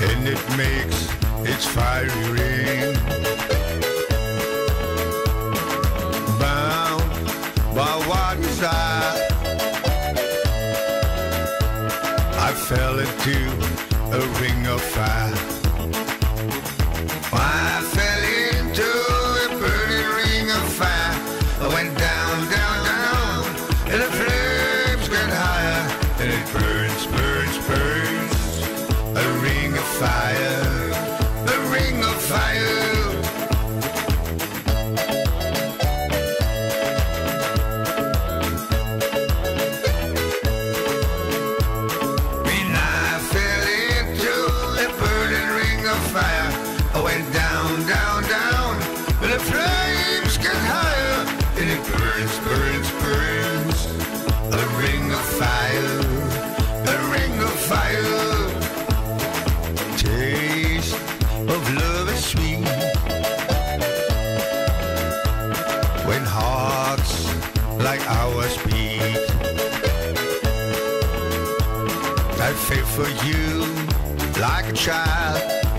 and it makes its fiery ring. Bound by what desire, I fell into a ring of fire. I fell into a burning ring of fire. I went down, down, down, and the flames get higher, and it burns, burns, burns. A ring of fire, a ring of fire. When I fell into a burning ring of fire, I went down, down, down, and the flames get higher, and it burns, burns, burns. A ring of fire, a ring of fire. Taste of love is sweet when hearts like ours beat. I feel for you like a child.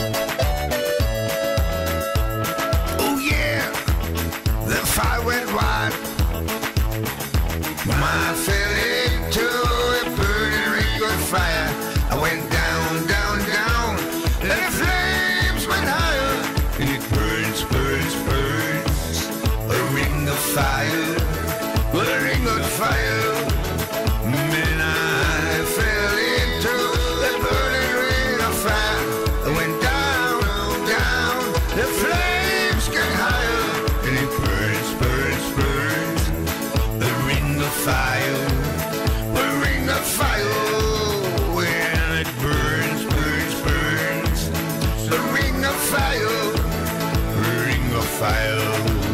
Oh yeah, the fire went wild. I fell into a burning ring of fire. I went down, down, down, and the flames went higher, and it burns, burns, burns. A ring of fire, a ring of fire. Man, I fell into a burning ring of fire. I went down, down, the flames get higher, and it burns, burns, burns. A ring of fire, a ring of fire. When it burns, burns, burns. A ring of fire, a ring of fire.